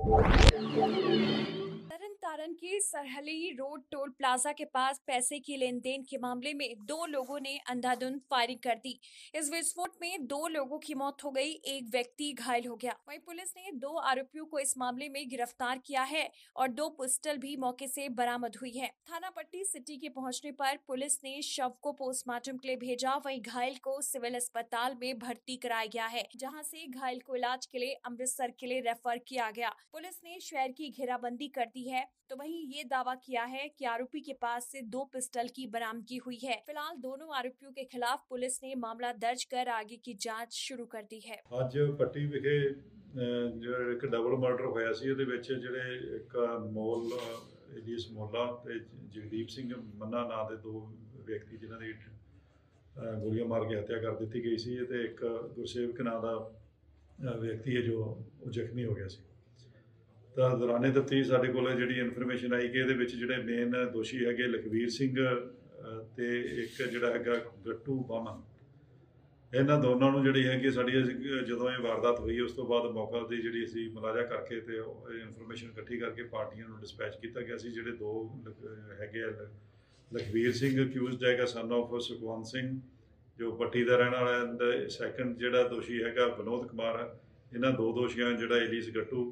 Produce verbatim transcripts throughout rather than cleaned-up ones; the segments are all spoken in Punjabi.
तरन तारण के सरहली रोड टोल प्लाजा के पास पैसे की लेन देन के मामले में दो लोगों ने अंधाधुंध फायरिंग कर दी। इस विस्फोट में दो लोगों की मौत हो गई, एक व्यक्ति घायल हो गया। वहीं पुलिस ने दो आरोपियों को इस मामले में गिरफ्तार किया है और दो पिस्टल भी मौके से बरामद हुई है। थाना पट्टी सिटी के पहुंचने पर पुलिस ने शव को पोस्टमार्टम के लिए भेजा। वहीं घायल को सिविल अस्पताल में भर्ती कराया गया है, जहां से घायल को इलाज के लिए अमृतसर के लिए रेफर किया गया। पुलिस ने शहर की घेराबंदी कर दी है, तो वहीं ये दावा किया है कि आरोपी के पास से दो पिस्टल की बरामदगी हुई है। फिलहाल दोनों आरोपियों के खिलाफ पुलिस ने मामला दर्ज कर आगे की जांच शुरू कर दी है। ਅੱਜ ਪੱਟੀ ਵਿਖੇ ਜਿਹੜਾ ਇੱਕ ਡਬਲ ਮਰਡਰ ਹੋਇਆ ਸੀ, ਇਹਦੇ ਵਿੱਚ ਜਿਹੜੇ ਇੱਕ ਮੋਲ ਏਲੀਅਸ ਮੋਲਾ ਤੇ ਜਗਦੀਪ ਸਿੰਘ ਮੰਨਾ ਨਾਂ ਦੇ ਦੋ ਵਿਅਕਤੀ ਜਿਨ੍ਹਾਂ ਦੀ ਗੋਲੀਆਂ ਮਾਰ ਕੇ ਹੱਤਿਆ ਕਰ ਦਿੱਤੀ ਗਈ ਸੀ, ਤੇ ਇੱਕ ਗੁਰਸੇਵਕ ਨਾਂ ਦਾ ਵਿਅਕਤੀ ਹੈ ਜੋ ਉਹ ਜ਼ਖਮੀ ਹੋ ਗਿਆ ਸੀ। ਤਾਂ ਦੌਰਾਨੇ ਤਫਤੀਸ਼ ਸਾਡੇ ਕੋਲ ਜਿਹੜੀ ਇਨਫੋਰਮੇਸ਼ਨ ਆਈ ਕਿ ਇਹਦੇ ਵਿੱਚ ਜਿਹੜੇ ਮੇਨ ਦੋਸ਼ੀ ਹੈਗੇ ਲਖਵੀਰ ਸਿੰਘ ਤੇ ਇੱਕ ਜਿਹੜਾ ਹੈਗਾ ਗੱਟੂ ਬਾਮਨ, ਇਹਨਾਂ ਦੋਨਾਂ ਨੂੰ ਜਿਹੜੀ ਹੈਗੀ ਸਾਡੀ ਜਦੋਂ ਇਹ ਵਾਰਦਾਤ ਹੋਈ ਉਸ ਤੋਂ ਬਾਅਦ ਮੌਕਾ ਦੀ ਜਿਹੜੀ ਅਸੀਂ ਮੁਲਾਜ਼ਾ ਕਰਕੇ ਤੇ ਇਨਫੋਰਮੇਸ਼ਨ ਇਕੱਠੀ ਕਰਕੇ ਪਾਰਟੀਆਂ ਨੂੰ ਡਿਸਪੈਚ ਕੀਤਾ ਗਿਆ ਸੀ। ਜਿਹੜੇ ਦੋ ਹੈਗੇ ਆ, ਲਖਵੀਰ ਸਿੰਘ ਅਕਿਊਜ਼ਡ ਹੈਗਾ ਸਨ ਆਫ ਸੁਖਵੰਤ ਸਿੰਘ ਜੋ ਪੱਟੀ ਦਾ ਰਹਿਣ ਵਾਲਾ, ਐਂਡ ਸੈਕੰਡ ਜਿਹੜਾ ਦੋਸ਼ੀ ਹੈਗਾ ਵਿਨੋਦ ਕੁਮਾਰ ਹੈ। ਇਹਨਾਂ ਦੋ ਦੋਸ਼ੀਆਂ ਜਿਹੜਾ ਏਲੀਸ ਗੱਟੂ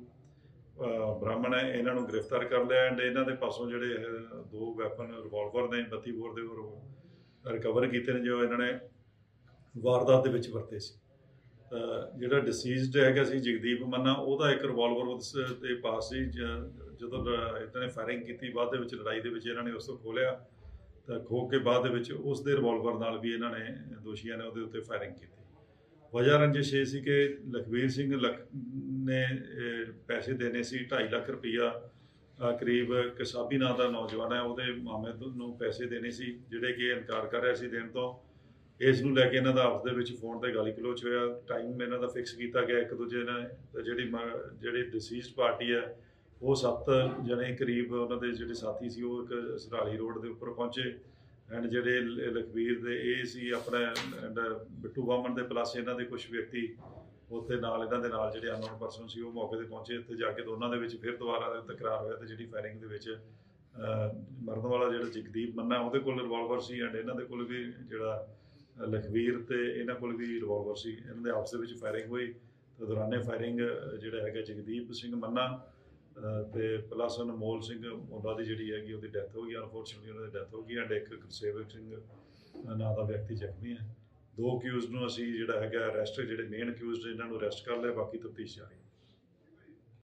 ਬ੍ਰਾਹਮਣ ਹੈ, ਇਹਨਾਂ ਨੂੰ ਗ੍ਰਿਫਤਾਰ ਕਰ ਲਿਆ ਐਂਡ ਇਹਨਾਂ ਦੇ ਪਾਸੋਂ ਜਿਹੜੇ ਦੋ ਵੈਪਨ ਰਿਵਾਲਵਰ ਨੇ ਬੱਤੀ ਬੋਰ ਦੇ ਰਿਕਵਰ ਕੀਤੇ ਨੇ ਜੋ ਇਹਨਾਂ ਨੇ ਵਾਰਦਾਤ ਦੇ ਵਿੱਚ ਵਰਤੇ ਸੀ। ਤਾਂ ਜਿਹੜਾ ਡਿਸੀਜ਼ਡ ਹੈਗਾ ਸੀ ਜਗਦੀਪ ਮੰਨਾ, ਉਹਦਾ ਇੱਕ ਰਿਵਾਲਵਰ ਉਸ ਦੇ ਪਾਸ ਸੀ। ਜਦੋਂ ਇਹਨਾਂ ਨੇ ਫਾਇਰਿੰਗ ਕੀਤੀ ਬਾਅਦ ਦੇ ਵਿੱਚ ਲੜਾਈ ਦੇ ਵਿੱਚ ਇਹਨਾਂ ਨੇ ਉਸ ਤੋਂ ਖੋਲਿਆ, ਤਾਂ ਖੋਹ ਕੇ ਬਾਅਦ ਦੇ ਵਿੱਚ ਉਸ ਦੇ ਰਿਵਾਲਵਰ ਨਾਲ ਵੀ ਇਹਨਾਂ ਨੇ ਦੋਸ਼ੀਆਂ ਨੇ ਉਹਦੇ ਉੱਤੇ ਫਾਇਰਿੰਗ ਕੀਤੀ। ਵਜ੍ਹਾ ਰੰਜਿਸ਼ ਇਹ ਸੀ ਕਿ ਲਖਵੀਰ ਸਿੰਘ ਲਖ ਨੇ ਪੈਸੇ ਦੇਣੇ ਸੀ ਢਾਈ ਲੱਖ ਰੁਪਈਆ, ਕਰੀਬ ਕਸਾਬੀ ਨਾਂ ਦਾ ਨੌਜਵਾਨ ਹੈ, ਉਹਦੇ ਮਾਮੇ ਨੂੰ ਪੈਸੇ ਦੇਣੇ ਸੀ ਜਿਹੜੇ ਕਿ ਇਨਕਾਰ ਕਰ ਰਿਹਾ ਸੀ ਦੇਣ ਤੋਂ। ਇਸ ਨੂੰ ਲੈ ਕੇ ਇਹਨਾਂ ਦਾ ਆਪਸ ਦੇ ਵਿੱਚ ਫੋਨ 'ਤੇ ਗਾਲੀ ਗਲੋਚ ਹੋਇਆ। ਟਾਈਮ ਇਹਨਾਂ ਦਾ ਫਿਕਸ ਕੀਤਾ ਗਿਆ ਇੱਕ ਦੂਜੇ ਨਾਲ। ਜਿਹੜੀ ਜਿਹੜੀ ਡਿਸੀਜ਼ਡ ਪਾਰਟੀ ਹੈ ਉਹ ਸੱਤ ਜਣੇ ਕਰੀਬ ਉਹਨਾਂ ਦੇ ਜਿਹੜੇ ਸਾਥੀ ਸੀ ਉਹ ਇੱਕ ਸਰਾਲੀ ਰੋਡ ਦੇ ਉੱਪਰ ਪਹੁੰਚੇ ਐਂਡ ਜਿਹੜੇ ਲਖਵੀਰ ਦੇ ਇਹ ਸੀ ਆਪਣਾ ਐਂਡ ਬਿੱਟੂ ਬਾਮਨ ਦੇ ਪਲੱਸ ਇਹਨਾਂ ਦੇ ਕੁਛ ਵਿਅਕਤੀ ਉੱਥੇ ਨਾਲ ਇਹਨਾਂ ਦੇ ਨਾਲ ਜਿਹੜੇ ਅਨਨੋਨ ਪਰਸਨ ਸੀ ਉਹ ਮੌਕੇ 'ਤੇ ਪਹੁੰਚੇ। ਇੱਥੇ ਜਾ ਕੇ ਦੋਨਾਂ ਦੇ ਵਿੱਚ ਫਿਰ ਦੁਬਾਰਾ ਤਕਰਾਰ ਹੋਇਆ ਤੇ ਜਿਹੜੀ ਫਾਇਰਿੰਗ ਦੇ ਵਿੱਚ ਮਰਨ ਵਾਲਾ ਜਿਹੜਾ ਜਗਦੀਪ ਮੰਨਾ ਉਹਦੇ ਕੋਲ ਰਿਵਾਲਵਰ ਸੀ ਐਂਡ ਇਹਨਾਂ ਦੇ ਕੋਲ ਵੀ ਜਿਹੜਾ ਲਖਵੀਰ ਤੇ ਇਹਨਾਂ ਕੋਲ ਵੀ ਰਿਵਾਲਵਰ ਸੀ। ਇਹਨਾਂ ਦੇ ਆਪਸ ਦੇ ਵਿੱਚ ਫਾਇਰਿੰਗ ਹੋਈ ਤੇ ਦੌਰਾਨੇ ਫਾਇਰਿੰਗ ਜਿਹੜਾ ਹੈਗਾ ਜਗਦੀਪ ਸਿੰਘ ਮੰਨਾ ਤੇ ਪਲੱਸ ਅਨਮੋਲ ਸਿੰਘ ਮੋਲਾ ਦੀ ਜਿਹੜੀ ਹੈਗੀ ਉਹਦੀ ਡੈਥ ਹੋ ਗਈ। ਅਨਫੋਰਚੂਨਟਲੀ ਉਹਨਾਂ ਦੀ ਡੈਥ ਹੋ ਗਈ ਐਂਡ ਇੱਕ ਗੁਰਸੇਵਕ ਸਿੰਘ ਨਾਂ ਦਾ ਵਿਅਕਤੀ ਜ਼ਖਮੀ ਹੈ। ਦੋ ਅਕਿਊਜ਼ਡ ਨੂੰ ਅਸੀਂ ਜਿਹੜਾ ਹੈਗਾ ਅਰੈਸਟ, ਜਿਹੜੇ ਮੇਨ ਅਕਿਊਜ਼ਡ ਇਹਨਾਂ ਨੂੰ ਅਰੈਸਟ ਕਰ ਲਿਆ, ਬਾਕੀ ਤਫਤੀਸ਼ ਜਾਰੀ ਹੈ।